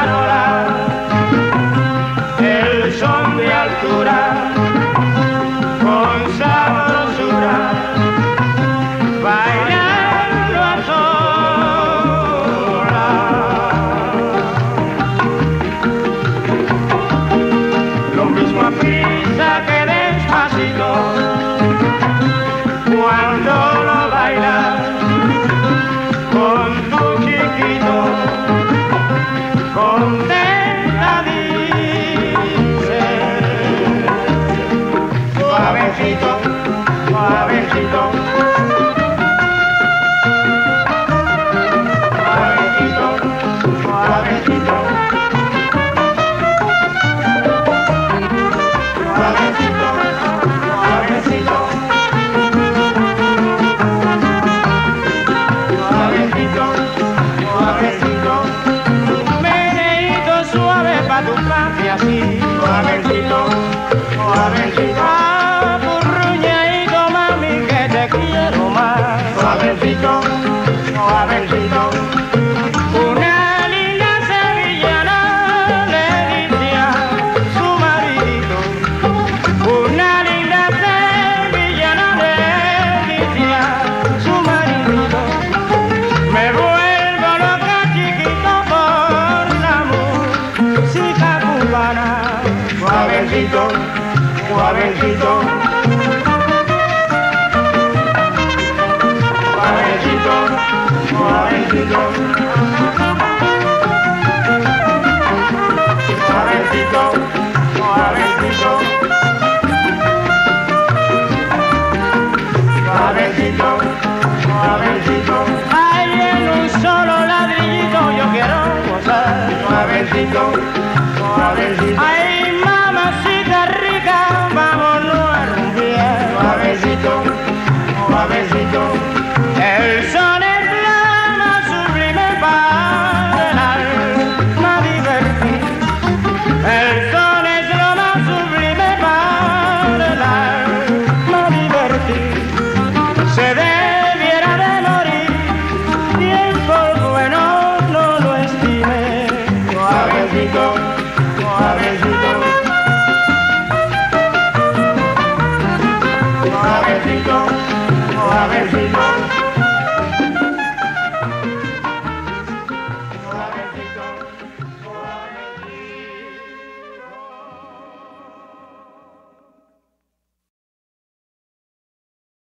farola, el son de altura, con sabrosura, bailando a solas. Lo mismo a prisa que despacito, cuando lo bailas con tu chiquito, contenta dice, suavecito, suavecito, suavecito, suavecito, suavecito, suavecito. Tu papi así, suavecito, suavecito, apurruñadito, mami, que te quiero más, suavecito, suavecito. Una linda sevillana le dice a su maridito, una linda sevillana le dice a su maridito, me vuelvo loca chiquito por la música cubana, suavecito, suavecito, suavecito, suavecito, suavecito, suavecito, suavecito, suavecito. Ay, en un solo ladrillito yo quiero gozar, suavecito, suavecito. Ay, mamacita rica, vámonos a rumbear, suavecito, suavecito. El son es la más sublime para el alma divertir. El son es lo más sublime para el alma divertir. Se debiera de morir, tiempo bueno no lo estime, suavecito, suavecito, suavecito, suavecito.